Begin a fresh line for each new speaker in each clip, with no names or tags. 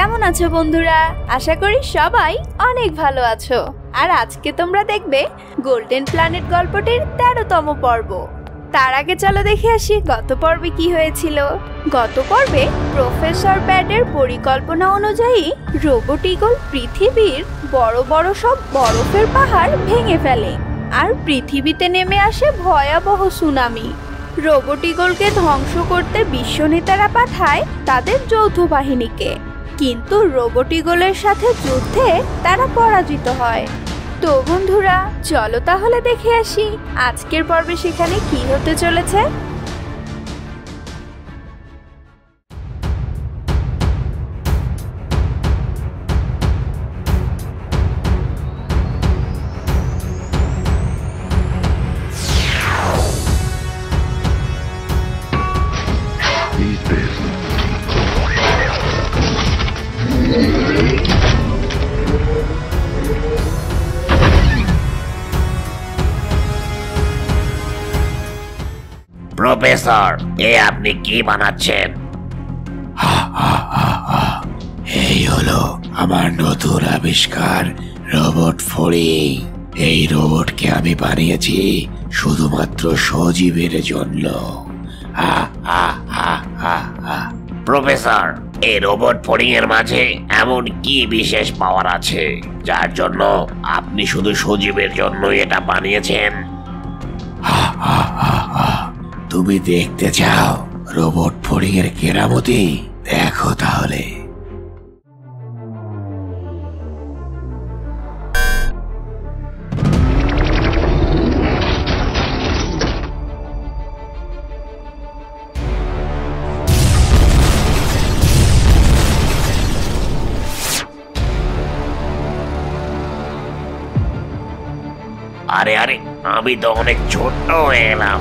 কেমন আছো বন্ধুরা? আশা করি সবাই অনেক ভালো আছো। আর আজকে তোমরা দেখবে গোল্ডেন প্ল্যানেট গল্পটির 13তম পর্ব। তার আগে চলো দেখে আসি গত পর্বে কি হয়েছিল। গত পর্বে প্রফেসর প্যাডের পরিকল্পনা অনুযায়ী রোবট ঈগল পৃথিবীর বড় বড় সব বরফের পাহাড় ভেঙে ফেলে আর পৃথিবীতে নেমে আসে ভয়াবহ সুনামি। রোবট ঈগলকে ধ্বংস করতে বিশ্ব নেতারা পাঠায় তাদের যৌথ বাহিনীকে, কিন্তু রোবট ঈগলের সাথে যুদ্ধে তারা পরাজিত হয়। তো বন্ধুরা চলো তাহলে দেখে আসি আজকের পর্বে সেখানে কি হতে চলেছে।
প্রফেসর, আপনি কি বানাচ্ছেন? এই হলো আমার নতুন আবিষ্কার রোবট ফড়িং। এই রোবটকে আমি বানিয়েছি শুধুমাত্র সজীবের জন্য। প্রফেসর, এই রোবট ফড়িং এর মাঝে এমন কি বিশেষ পাওয়ার আছে যার জন্য আপনি শুধু সজীবের জন্য এটা বানিয়েছেন? তুমি দেখতে চাও রোবট ফড়িং এর কেরামতি? দেখো তাহলে। আরে আরে, আমি তো অনেক ছোট্ট হয়ে গেলাম।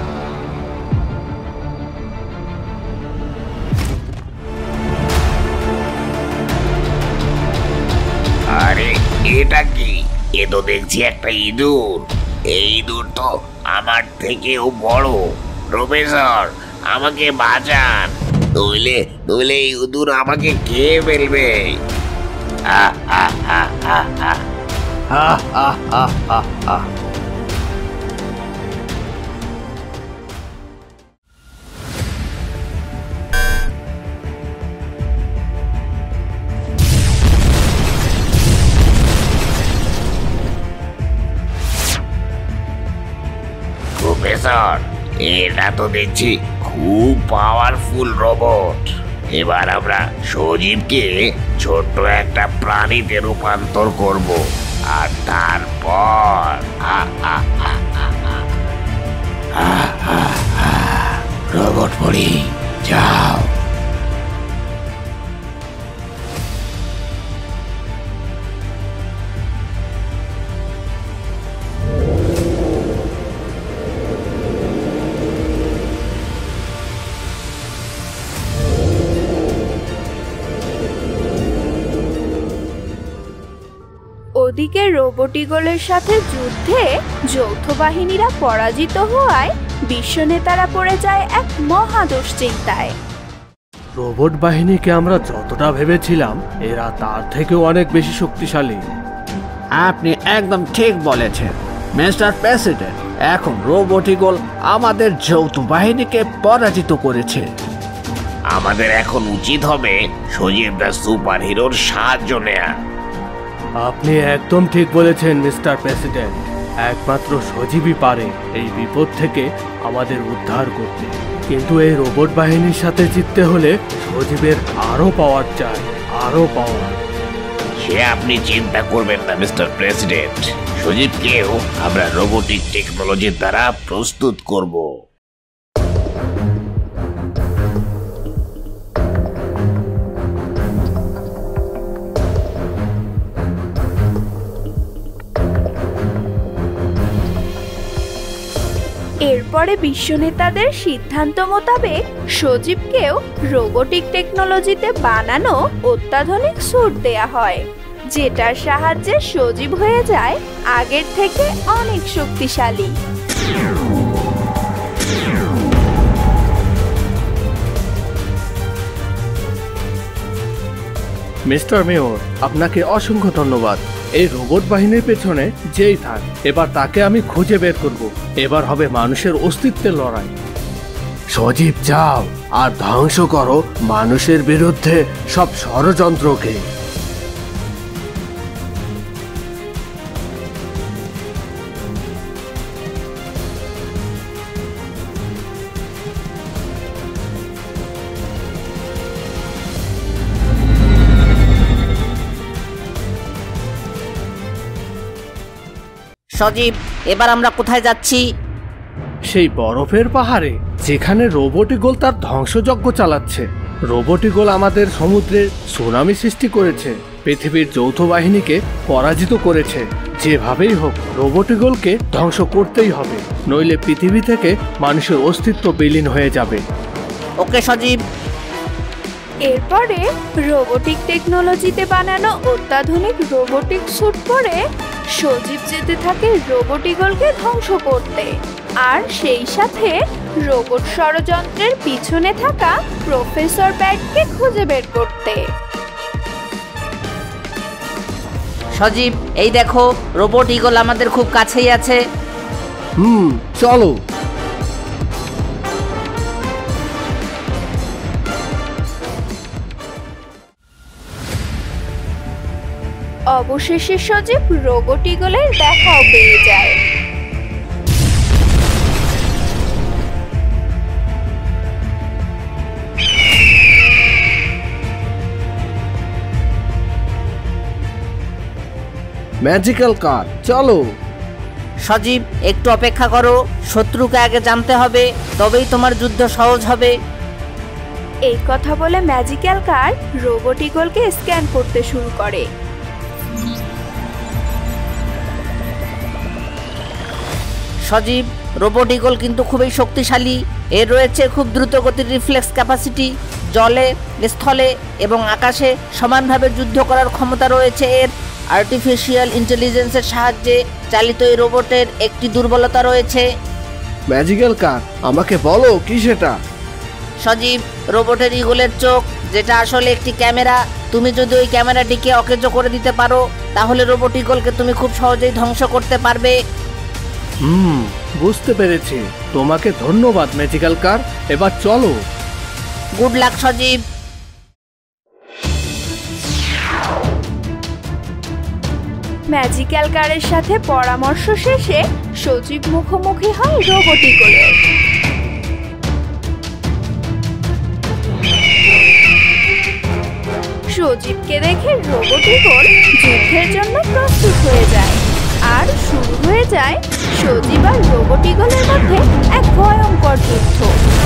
আরে এটা কি? এ তো দেখছি একটা ইঁদুর। এই ইঁদুর তো আমার থেকেও বড়। প্রফেসর, আমাকে বাঁচান, নইলে নইলে এই ইঁদুর আমাকে খেয়ে ফেলবে। প্রফেসর, এটা তো দেখছি খুব পাওয়ারফুল রোবট। এবার আমরা সজীবকে ছোট্ট একটা প্রাণীতে রূপান্তর করব, আর তারপর রোবট পড়ি যাও।
ওদিকে রোবট ঈগলের সাথে যুদ্ধে যৌথ বাহিনীরা পরাজিত হওয়ায় বিশ্ব নেতারা পড়ে যায় এক মহা দুশ্চিন্তায়।
রোবট বাহিনীকে আমরা যতটা ভেবেছিলাম এরা তার থেকেও অনেক বেশি শক্তিশালী।
আপনি একদম ঠিক বলেছেন মিস্টার প্রেসিডেন্ট। এখন রোবট ঈগল আমাদের যৌথ বাহিনীকে পরাজিত করেছে।
আমাদের এখন উচিত হবে সজীব দ্য সুপার হিরোর সাহায্য নেয়া।
আপনি একদম ঠিক বলেছেন মিস্টার প্রেসিডেন্ট। একমাত্র সজীবই পারে এই বিপদ থেকে আমাদের উদ্ধার করতে। কিন্তু এই রোবট বাহিনীর সাথে জিততে হলে সজীবের আরো পাওয়ার চাই, আরো পাওয়ার।
সে আপনি চিন্তা করবেন না মিস্টার প্রেসিডেন্ট। সজীবকেও আমরা রোবোটিক টেকনোলজির দ্বারা প্রস্তুত করব।
এরপরে বিশ্ব নেতাদের সিদ্ধান্ত মোতাবেক সজীবকেও রোবোটিক টেকনোলজিতে বানানো অত্যাধুনিক স্যুট দেয়া হয়, যেটার সাহায্যে সজীব হয়ে যায় আগের থেকে অনেক শক্তিশালী।
মিস্টার মেয়র, আপনাকে অসংখ্য ধন্যবাদ। এই রোবট বাহিনীর পেছনে যেই থাক, এবার তাকে আমি খুঁজে বের করব। এবার হবে মানুষের অস্তিত্বের লড়াই। সজীব, যাও আর ধ্বংস করো মানুষের বিরুদ্ধে সব ষড়যন্ত্রকে।
সজীব, এবার আমরা কোথায় যাচ্ছি?
সেই বরফের পাহাড়ে, যেখানে রোবট ইগল তার ধ্বংসযজ্ঞ চালাচ্ছে। রোবট ইগল আমাদের সমুদ্রে সুনামি সৃষ্টি করেছে, পৃথিবীর যৌথ বাহিনীকে পরাজিত করেছে। যেভাবেই হোক রোবট ইগলকে ধ্বংস করতেই হবে, নইলে পৃথিবী থেকে মানুষের অস্তিত্ব বিলীন হয়ে যাবে।
ওকে সজীব।
এরপরে রোবোটিক টেকনোলজিতে বানানো অত্যাধুনিক রোবোটিক স্যুট পরে সজীব যেতে থাকে রোবট ইগলকে ধ্বংস করতে, আর সেই সাথে রোবট ষড়যন্ত্রের পিছনে থাকা প্রফেসর ব্যাটকে খুঁজে বের করতে।
সজীব, এই দেখো রোবট ইগল আমাদের খুব কাছেই আছে।
চলো।
অবশেষে সজীব রোবট ইগলের দেখাও পেয়ে যায়।
ম্যাজিক্যাল কার, চলো।
সজীব, একটু অপেক্ষা করো, শত্রুকে আগে জানতে হবে, তবেই তোমার যুদ্ধ সহজ হবে।
এই কথা বলে ম্যাজিক্যাল কার রোবট ইগলকে স্ক্যান করতে শুরু করে।
সজীব, রোবট ইগল কিন্তু খুবই শক্তিশালী। এর রয়েছে খুব দ্রুত গতির রিফ্লেক্স ক্যাপাসিটি। জলে, স্থলে এবং আকাশে সমানভাবে যুদ্ধ করার ক্ষমতা রয়েছে এর। আর্টিফিশিয়াল ইন্টেলিজেন্সের সাহায্যে চালিত এই রোবটের একটি দুর্বলতা রয়েছে।
ম্যাজিক্যাল কার, আমাকে বলো কি সেটা?
সজীব, রোবটের ইগলের চোখ, যেটা আসলে একটি ক্যামেরা। তুমি যদি ওই ক্যামেরাটিকে অকেজো করে দিতে পারো, তাহলে রোবট ইগলকে তুমি খুব সহজেই ধ্বংস করতে পারবে।
বুঝতে পেরেছি। তোমাকে ধন্যবাদ ম্যাজিক্যাল কার, এবার চলো।
গুড লাক সজীব।
ম্যাজিক্যাল কারের সাথে পরামর্শ শেষে সজীব মুখোমুখি হয় রোবট ইগলের। সজীবকে দেখে রোবট ইগল যুদ্ধের জন্য প্রস্তুত হয়ে যায়, আর শুরু হয়ে যায় সজীব আর রোবট ইগলের মধ্যে এক ভয়ঙ্কর যুদ্ধ।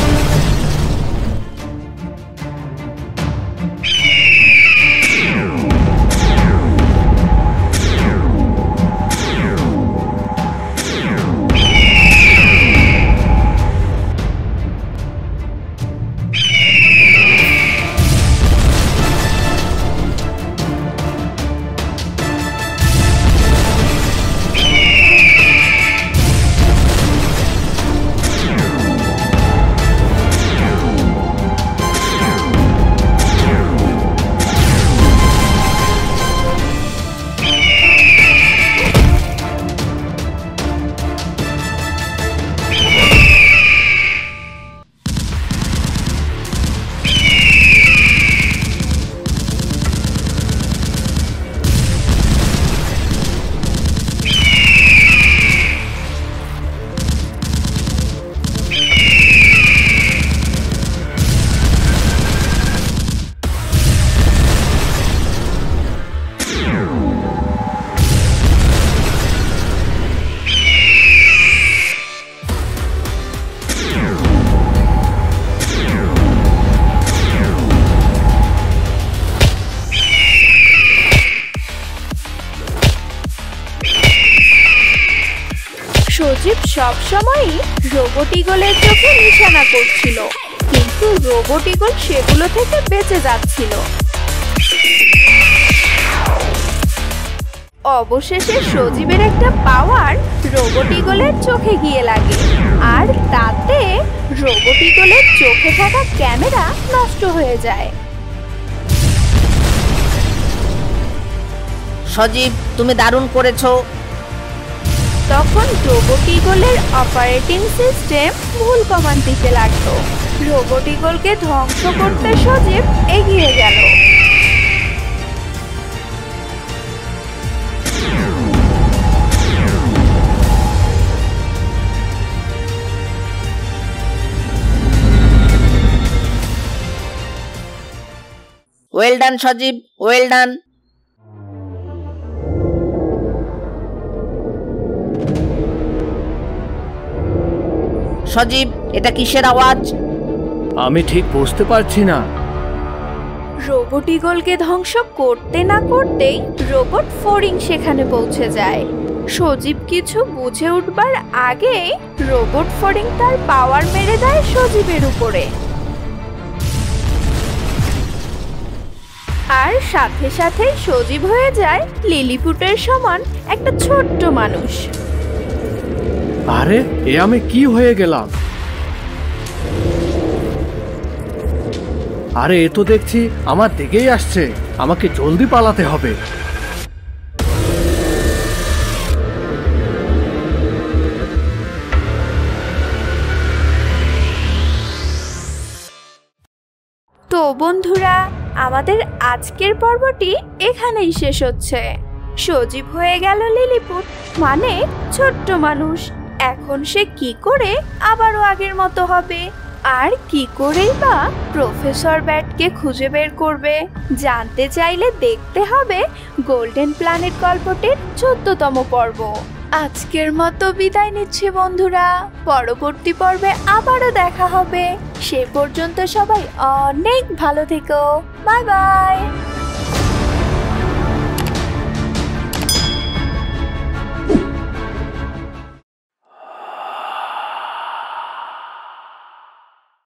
সজীব সবসময়ই রোবট ইগলের চোখে নিশানা করছিল, কিন্তু রোবট ইগল সেগুলো থেকে বেঁচে যাচ্ছিল। অবশেষে সজীবের একটা পাওয়ার রোবট ইগলের চোখে গিয়ে লাগে, আর তাতে রোবট ইগলের চোখে থাকা ক্যামেরা নষ্ট হয়ে যায়।
সজীব, তুমি দারুণ করেছো।
তখন রোবট ইগলের অপারেটিং সিস্টেম ভুল কমান্ড দিতে লাগলো। রোবট ইগলকে ধ্বংস করতে সজীব এগিয়ে গেল।
ওয়েল ডান সজীব, ওয়েল ডান। সজীব, এটা কিসের আওয়াজ?
আমি ঠিক বুঝতে পারছি না।
রোবট ইগলকে ধ্বংস করতে না করতেই রোবট ফড়িং সেখানে পৌঁছে যায়। সজীব কিছু বুঝে উঠবার আগে রোবট ফড়িং তার পাওয়ার মেরে দেয় সজীবের উপরে, আর সাথে সাথে সজীব হয়ে যায় লিলিপুটের সমান একটা ছোট্ট মানুষ।
আরে, এ আমি কি হয়ে গেলাম? আরে, এ তো দেখছি আমার দিকেই আসছে। আমাকে জলদি পালাতে হবে।
তো বন্ধুরা, আমাদের আজকের পর্বটি এখানেই শেষ হচ্ছে। সজীব হয়ে গেল লিলিপুট, মানে ছোট্ট মানুষ। এখন সে কি করে আবারও আগের মতো হবে, আর কি করেই বা প্রফেসর ব্যাটকে খুঁজে বের করবে? জানতে চাইলে দেখতে হবে গোল্ডেন প্ল্যানেট গল্পটির 14তম পর্ব। আজকের মতো বিদায় নিচ্ছি বন্ধুরা, পরবর্তী পর্বে আবারও দেখা হবে। সে পর্যন্ত সবাই অনেক ভালো থেকো। Bye by.